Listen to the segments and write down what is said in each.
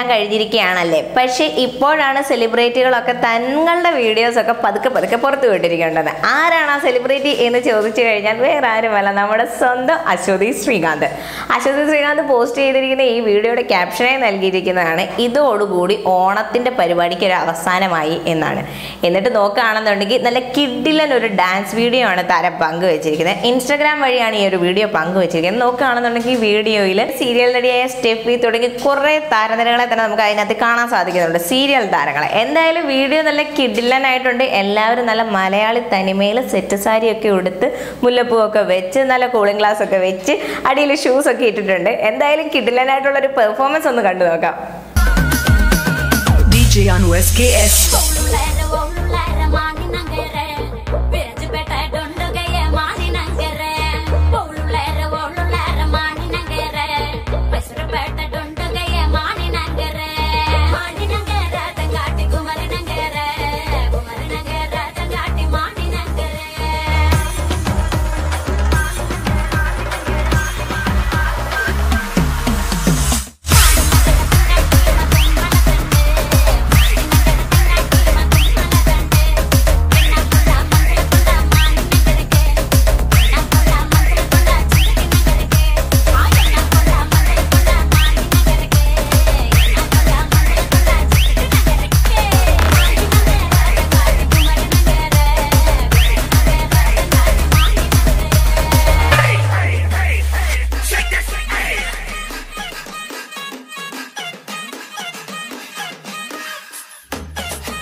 എല്ലാം കഴിഞ്ഞിരിക്കുകയാണല്ലേ. പക്ഷേ ഇപ്പോഴാണ് സെലിബ്രിറ്റികളൊക്കെ തങ്ങളുടെ വീഡിയോസൊക്കെ പതുക്കെ പുറത്തു വിട്ടിരിക്കേണ്ടത്. ആരാണ് ആ സെലിബ്രിറ്റി എന്ന് ചോദിച്ചു കഴിഞ്ഞാൽ വേറെ ആരുമല്ല, നമ്മുടെ സ്വന്തം അശ്വതി ശ്രീകാന്ത്. അശ്വതി ശ്രീകാന്ത് പോസ്റ്റ് ചെയ്തിരിക്കുന്ന ഈ വീഡിയോയുടെ ക്യാപ്ഷനായി നൽകിയിരിക്കുന്നതാണ് ഇതോടുകൂടി ഓണത്തിൻ്റെ പരിപാടിക്ക് ഒരു അവസാനമായി എന്നാണ്. എന്നിട്ട് നോക്കുകയാണെന്നുണ്ടെങ്കിൽ നല്ല കിഡിലൻ ഒരു ഡാൻസ് വീഡിയോ ആണ് താരം പങ്കുവെച്ചിരിക്കുന്നത്. ഇൻസ്റ്റാഗ്രാം വഴിയാണ് ഈ ഒരു വീഡിയോ പങ്കുവെച്ചിരിക്കുന്നത്. നോക്കുകയാണെന്നുണ്ടെങ്കിൽ വീഡിയോയിൽ സീരിയൽ നടിയായ സ്റ്റെഫി തുടങ്ങി കുറേ താരനിരകളെ തന്നെ നമുക്ക് അതിനകത്ത് കാണാൻ സാധിക്കുന്നുണ്ട്, സീരിയൽ താരങ്ങളെ. എന്തായാലും വീഡിയോ നല്ല കിഡിലനായിട്ടുണ്ട്. എല്ലാവരും നല്ല മലയാളി തനിമയിൽ സെറ്റ് സാരിയൊക്കെ ഉടുത്ത് മുല്ലപ്പൂവൊക്കെ വെച്ച് നല്ല കൂളിംഗ് ഗ്ലാസ് ഒക്കെ വെച്ച് അടിയിൽ ഷൂസ് ഒക്കെ ഇട്ടിട്ടുണ്ട്. എന്തായാലും കിഡിലനായിട്ടുള്ളൊരു പെർഫോമൻസ് ഒന്ന് കണ്ടു നോക്കാം.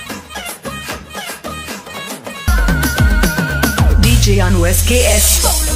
DJ on SKS.